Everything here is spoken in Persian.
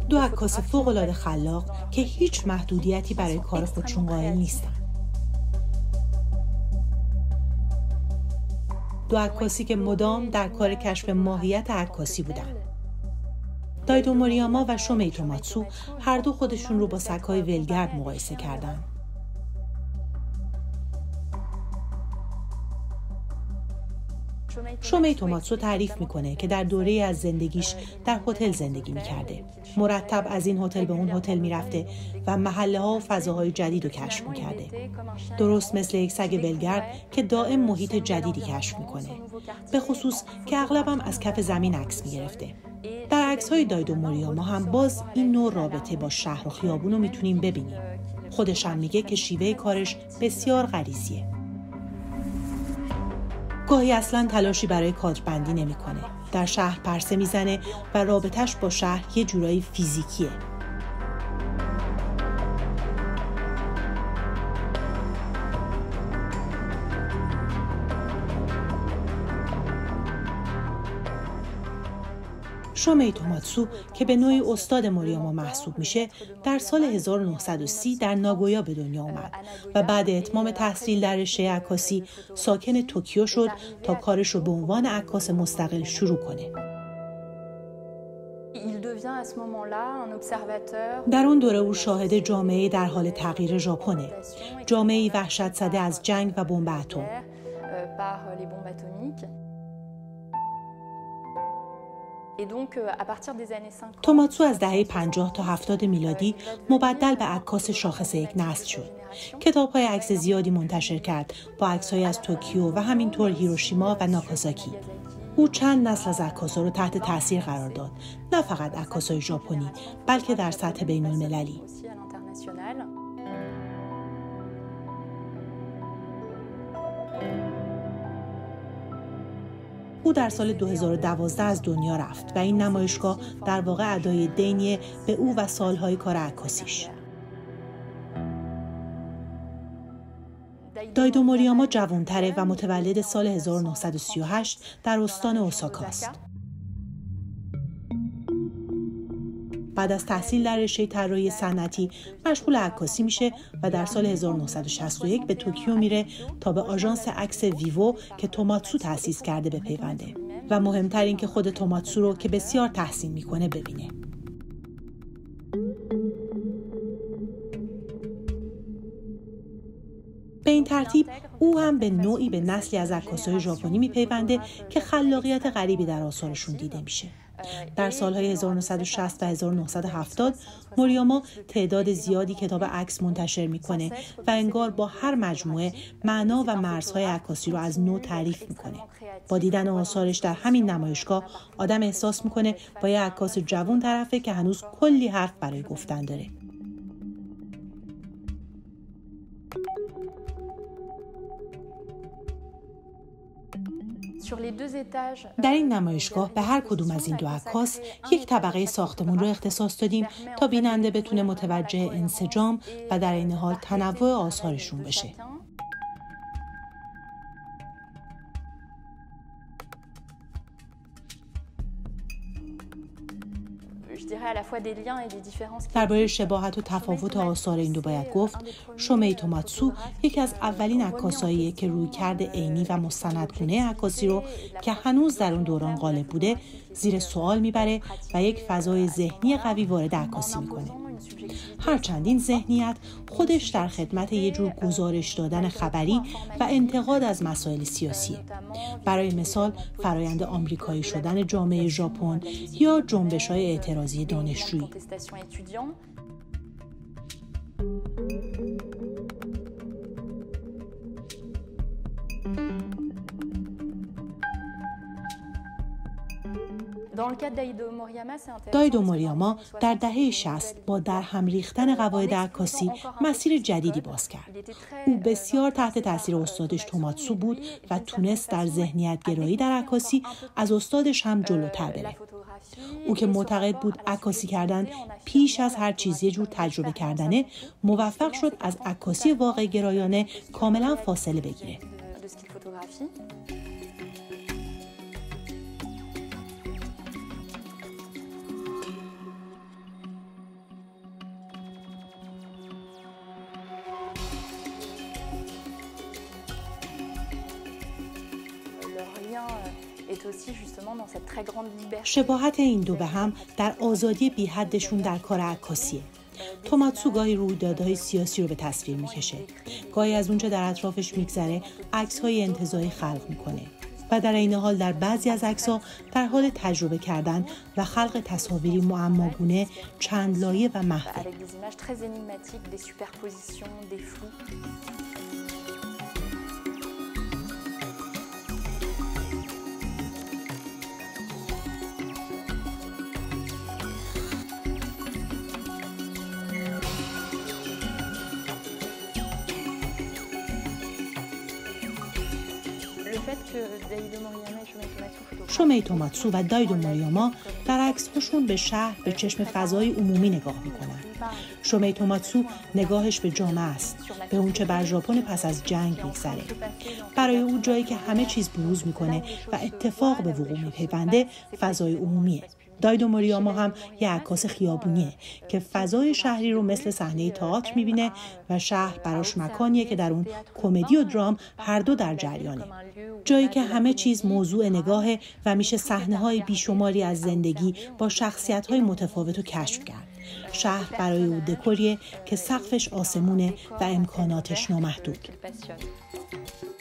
دو عکاس فوق‌العاده خلاق که هیچ محدودیتی برای کار خودشون قائل نیستن. دو عکاسی که مدام در کار کشف ماهیت عکاسی بودن. دایدو موریاما و شومئی توماتسو هر دو خودشون رو با سگ‌های ولگرد مقایسه کردن. شومئی توماتسو تعریف میکنه که در دوره از زندگیش در هتل زندگی میکرده. مرتب از این هتل به اون هتل میرفته و محله ها و فضاهای جدید رو کشف میکرده. درست مثل یک سگ ولگرد که دائم محیط جدیدی کشف میکنه. به خصوص که اغلبم از کف زمین عکس میگرفته. در عکس‌های دایدو موریاما هم باز این نوع رابطه با شهر و خیابون رو میتونیم ببینیم. خودش هم میگه که شیوه کارش بسیار غریزیه. گاهی اصلاً تلاشی برای کادربندی نمی‌کنه. در شهر پرسه میزنه و رابطش با شهر یه جورایی فیزیکیه. شومئی توماتسو که به نوعی استاد موریاما محسوب میشه، در سال 1930 در ناگویا به دنیا اومد و بعد اتمام تحصیل در رشته عکاسی ساکن توکیو شد تا کارش رو به عنوان عکاس مستقل شروع کنه. در اون دوره او شاهد جامعه در حال تغییر ژاپنه، جامعه‌ای وحشت زده از جنگ و بمب اتم. توماتسو از دهه 50 تا 70 میلادی مبدل به عکاس شاخص یک نسل شد. کتاب‌های عکس زیادی منتشر کرد با عکس‌های از توکیو و همینطور هیروشیما و ناکازاکی. او چند نسل از عکاسا رو تحت تاثیر قرار داد، نه فقط عکاسای ژاپنی، بلکه در سطح بین‌المللی. او در سال 2012 از دنیا رفت و این نمایشگاه در واقع ادای دینی به او و سالهای کار عکاسیش. دایدو موریاما جوان‌تره و متولد سال 1938 در استان اوساکاست. بعد از تحصیل در رشته طراحی صنعتی مشغول عکاسی میشه و در سال 1961 به توکیو میره تا به آژانس عکس ویوو که توماتسو تأسیس کرده بپیونده و مهمتر این که خود توماتسو رو که بسیار تحسین میکنه ببینه. به این ترتیب او هم به نوعی به نسلی از عکاسای ژاپنی میپیونده که خلاقیت غریبی در آثارشون دیده میشه. در سالهای 1960 و 1970 موریاما تعداد زیادی کتاب عکس منتشر میکنه و انگار با هر مجموعه معنا و مرزهای عکاسی رو از نو تعریف میکنه. با دیدن آثارش در همین نمایشگاه آدم احساس میکنه با یه عکاس جوان طرفه که هنوز کلی حرف برای گفتن داره. در این نمایشگاه به هر کدوم از این دو عکاس یک طبقه ساختمون رو اختصاص دادیم تا بیننده بتونه متوجه انسجام و در این حال تنوع آثارشون بشه. درباره شباهت و تفاوت آثار این دو باید گفت شومئی توماتسو یکی از اولین عکاساییه که رویکرد عینی و مستندگونه عکاسی رو که هنوز در اون دوران غالب بوده زیر سوال میبره و یک فضای ذهنی قوی وارد عکاسی میکنه. هرچند این ذهنیت خودش در خدمت یه جور گزارش دادن خبری و انتقاد از مسائل سیاسیه. برای مثال فرایند آمریکایی شدن جامعه ژاپن یا جنبش‌های اعتراضی دانشجویی. دایدو موریاما در دهه 60 با درهم ریختن قواعد عکاسی مسیر جدیدی باز کرد. او بسیار تحت تاثیر استادش توماتسو بود و تونست در ذهنیت گرایی در عکاسی از استادش هم جلوتر بره. او که معتقد بود عکاسی کردن پیش از هر چیز یه جور تجربه کردنه، موفق شد از عکاسی واقع گرایانه کاملا فاصله بگیره. شباهت این دو به هم در آزادی بی‌حدشون در کار عکاسیه. توماتسو گاهی رویدادهای سیاسی رو به تصویر میکشه. گاهی از اونچه در اطرافش میگذره عکس‌های انتزاعی خلق میکنه و در این حال در بعضی از عکس‌ها در حال تجربه کردن و خلق تصاویری معماگونه، چند لایه و محو. شومئی توماتسو و دایدو موریاما در عکس‌هاشون به شهر به چشم فضای عمومی نگاه میکنن. شومئی توماتسو نگاهش به جامعه است، به اونچه بر ژاپن پس از جنگ میگذره. برای او جایی که همه چیز بروز میکنه و اتفاق به وقوع میپیونده فضای عمومیه. دایدو موریاما هم یه عکاس خیابونیه که فضای شهری رو مثل صحنه تئاتر میبینه و شهر براش مکانیه که در اون کمدی و درام هر دو در جریانه. جایی که همه چیز موضوع نگاهه و میشه صحنه‌های بیشماری از زندگی با شخصیت‌های متفاوت رو کشف کرد. شهر برای او دکوریه که سقفش آسمونه و امکاناتش نامحدود.